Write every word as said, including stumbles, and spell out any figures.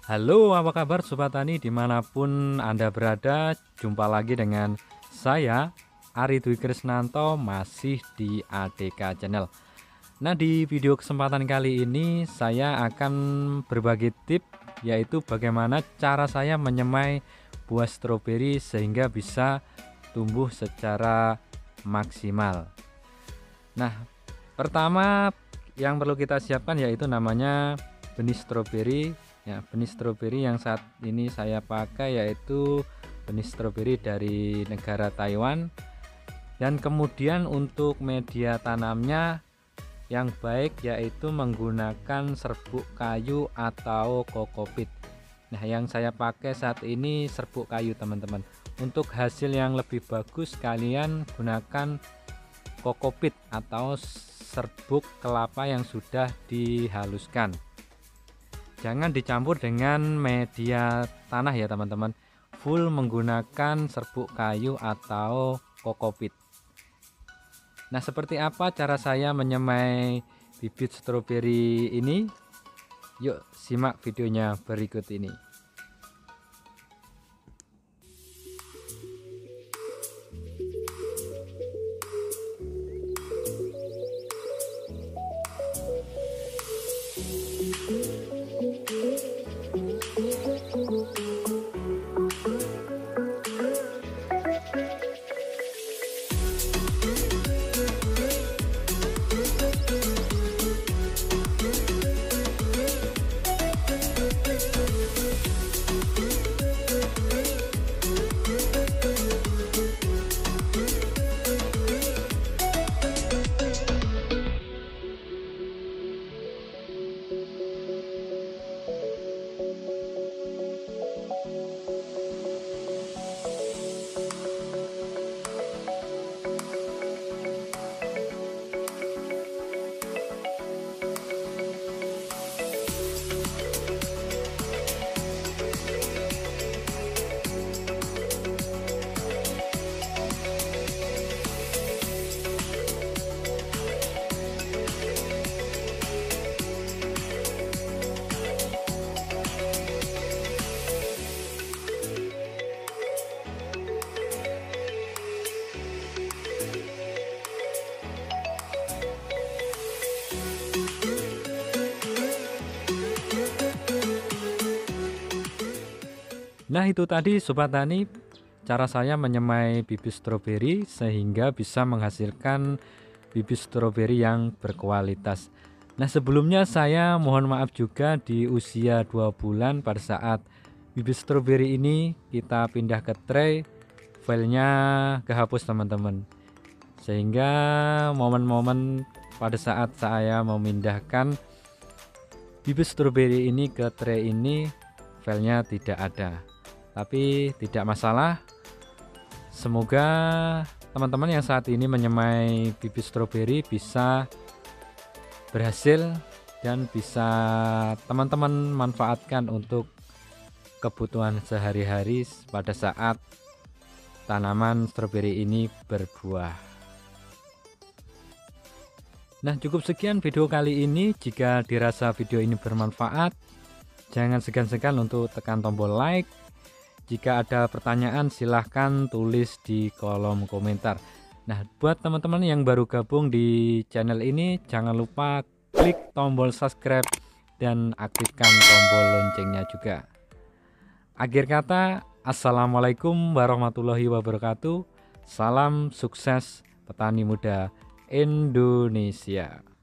Halo, apa kabar Sobat Tani dimanapun Anda berada. Jumpa lagi dengan saya Ari Dwi Krisnanto, masih di A D K Channel. Nah, di video kesempatan kali ini saya akan berbagi tips, yaitu bagaimana cara saya menyemai buah stroberi sehingga bisa tumbuh secara maksimal. Nah, pertama yang perlu kita siapkan yaitu namanya benih stroberi. Ya, benih stroberi yang saat ini saya pakai yaitu benih stroberi dari negara Taiwan. Dan kemudian untuk media tanamnya yang baik yaitu menggunakan serbuk kayu atau kokopit. Nah, yang saya pakai saat ini serbuk kayu, teman-teman. Untuk hasil yang lebih bagus kalian gunakan kokopit atau serbuk kelapa yang sudah dihaluskan. Jangan dicampur dengan media tanah ya teman-teman, full menggunakan serbuk kayu atau kokopit. Nah, seperti apa cara saya menyemai bibit stroberi ini? Yuk simak videonya berikut ini. Nah, itu tadi Sobat Tani, cara saya menyemai bibit stroberi sehingga bisa menghasilkan bibit stroberi yang berkualitas. Nah, sebelumnya saya mohon maaf juga di usia dua bulan pada saat bibit stroberi ini kita pindah ke tray, filenya kehapus teman-teman. Sehingga momen-momen pada saat saya memindahkan bibit stroberi ini ke tray ini, filenya tidak ada. Tapi tidak masalah, semoga teman-teman yang saat ini menyemai bibit stroberi bisa berhasil dan bisa teman-teman manfaatkan untuk kebutuhan sehari-hari pada saat tanaman stroberi ini berbuah. Nah, cukup sekian video kali ini. Jika dirasa video ini bermanfaat, jangan segan-segan untuk tekan tombol like. Jika ada pertanyaan silahkan tulis di kolom komentar. Nah, buat teman-teman yang baru gabung di channel ini, jangan lupa klik tombol subscribe dan aktifkan tombol loncengnya juga. Akhir kata, assalamualaikum warahmatullahi wabarakatuh. Salam sukses petani muda Indonesia.